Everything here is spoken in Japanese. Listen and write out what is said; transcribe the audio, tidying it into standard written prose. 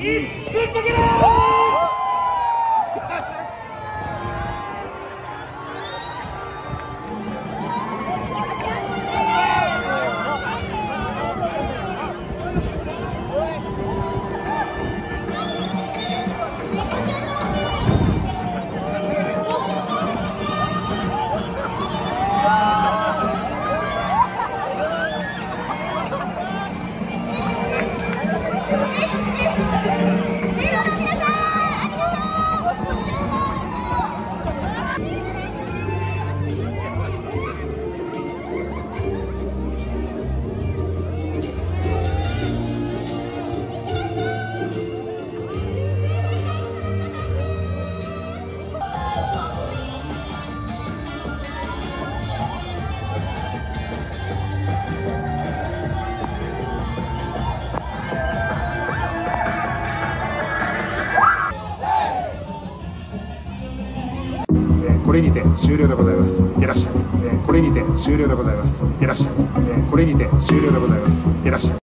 ぶっかけろこれにて終了でございます。いってらっしゃい。これにて終了でございます。いってらっしゃい。これにて終了でございます。いってらっしゃい。